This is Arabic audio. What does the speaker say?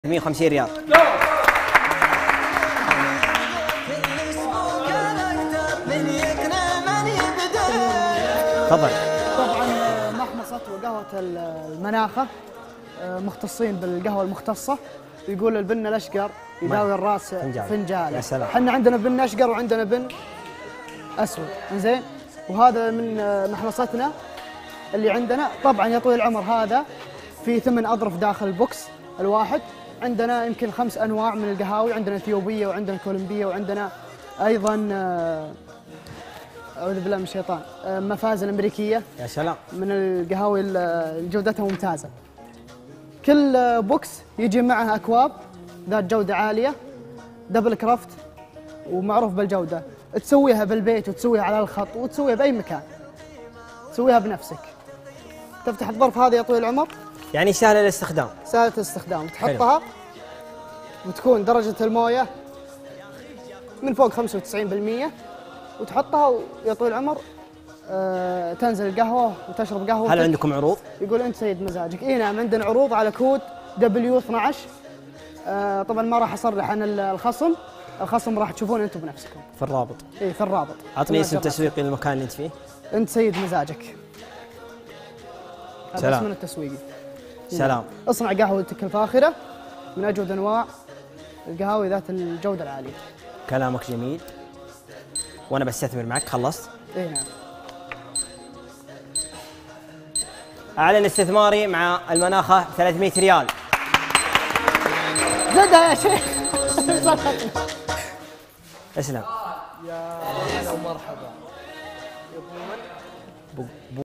150 ريال. تفضل. طبعا محمصة وقهوة المناخة مختصين بالقهوة المختصة. يقول البن الأشقر يداوي الراس فنجال. يا سلام. احنا عندنا بن أشقر وعندنا بن أسود، زين. وهذا من محمصتنا اللي عندنا. طبعا يا طويل العمر هذا في 8 أظرف داخل البوكس الواحد. عندنا يمكن 5 أنواع من القهاوي، عندنا اثيوبية وعندنا كولومبية وعندنا أيضا أعوذ بالله من الشيطان مفازن أمريكية. يا سلام. من القهاوي اللي جودتها ممتازة. كل بوكس يجي معه أكواب ذات جودة عالية، دبل كرافت ومعروف بالجودة. تسويها بالبيت وتسويها على الخط وتسويها بأي مكان، تسويها بنفسك. تفتح الظرف هذا يا طويل العمر، يعني سهل الاستخدام. سهلة الاستخدام. تحطها وتكون درجة الموية من فوق 95%، وتحطها يا طويل العمر تنزل القهوة وتشرب قهوة. هل عندكم عروض؟ يقول أنت سيد مزاجك. إي نعم، عندنا عروض على كود W12. طبعا ما راح أصرح عن الخصم راح تشوفونه أنتم بنفسكم في الرابط. إي في الرابط. أعطني اسم تسويقي للمكان اللي أنت فيه. أنت سيد مزاجك. هذا اسمنا التسويقي. سلام. اصنع قهوتك الفاخرة من أجود أنواع القهاوي ذات الجودة العالية. كلامك جميل وأنا بستثمر معك. خلصت؟ إي نعم. أعلن استثماري مع المناخة 300 ريال. زدها يا شيخ. اسلم. يا هلا ومرحبا.